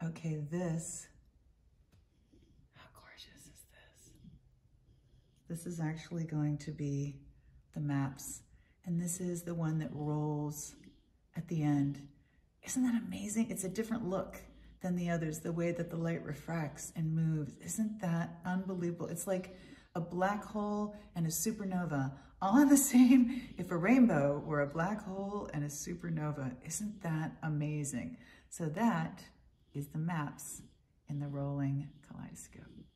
Okay, how gorgeous is this? This is actually going to be the maps. And this is the one that rolls at the end. Isn't that amazing? It's a different look than the others, the way that the light refracts and moves. Isn't that unbelievable? It's like a black hole and a supernova, all in the same. If a rainbow were a black hole and a supernova, isn't that amazing? So that is the maps in the rolling kaleidoscope.